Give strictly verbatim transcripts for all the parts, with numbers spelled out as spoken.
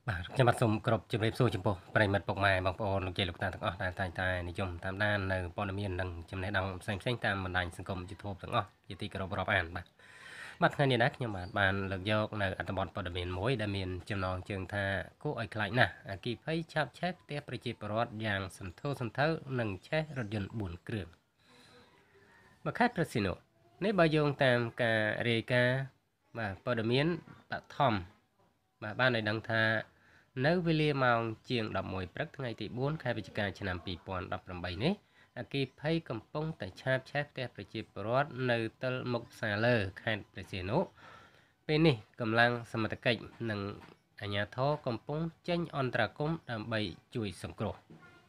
បាទខ្ញុំបាទសូមគោរពជម្រាបសួរចំពោះប្រិមិត្តពុកម៉ែបងប្អូនលោកយាយលោកតាទាំងអស់ដែលតែងតែនិយមតាមដាននៅព័ត៌មាននិងចំណេះដឹងផ្សេងៗតាមបណ្ដាញសង្គម YouTube ទាំងអស់ជាទីគោរពរាប់អានបាទបាទថ្ងៃនេះដែរខ្ញុំបាទបានលើកយកនៅអត្ថបទព័ត៌មានមួយដែលមានចំណងជើងថាគួរឲ្យខ្លាចណាស់អគ្គិភ័យឆាបឆេះផ្ទះប្រជាពលរដ្ឋយ៉ាងសន្ធោសន្ធៅនិងឆេះរថយន្តបួនគ្រឿងមកខេត្តព្រះសីហនុនេះបើយោងតាមការរាយការណ៍បាទព័ត៌មានបឋមបាទបានឲ្យដឹងថានៅវេលាម៉ោងជាងដប់មួយព្រឹកថ្ងៃទីបួនខែវិច្ឆិកាឆ្នាំពីរពាន់ដប់ប្រាំបីនេះអគ្គិភ័យកំពុងតែឆាបឆេះផ្ទះប្រជាពលរដ្ឋនៅទិលមុខផ្សារលើខេត្តព្រះសីហនុពេលនេះកម្លាំងសមត្ថកិច្ចនិងអាជ្ញាធរកំពុងចេញអន្តរាគមន៍ដើម្បីជួយសង្គ្រោះ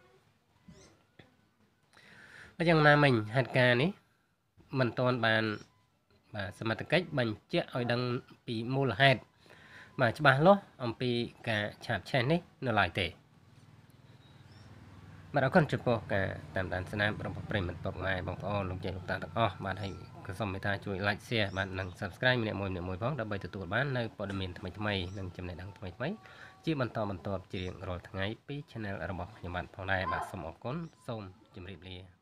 បើយ៉ាងណាមិញហេតុការណ៍នេះមិនទាន់បានបាទសមត្ថកិច្ចបញ្ជាក់ឲ្យដឹងពីមូលហេតុបាទច្បាស់លាស់អំពីការឆាបឆេះនេះនៅឡើយទេបាទអរគុណចំពោះការតាមដានស្នាមរបស់ប្រិយមិត្តពុកម៉ែបងប្អូនលោកយាយលោកតាទាំងអស់បាទហើយក៏សូមមេត្តាជួយ like share បាទនិង subscribe ម្នាក់មួយម្នាក់មួយផងដើម្បីទទួលបាននៅព័ត៌មានថ្មីៗនិងចំណេះដឹងថ្មីៗជាបន្តបន្ទាប់ជារៀងរាល់ថ្ងៃពី channel របស់ខ្ញុំបាទផងដែរបាទសូមអរគុណសូមជម្រាបលា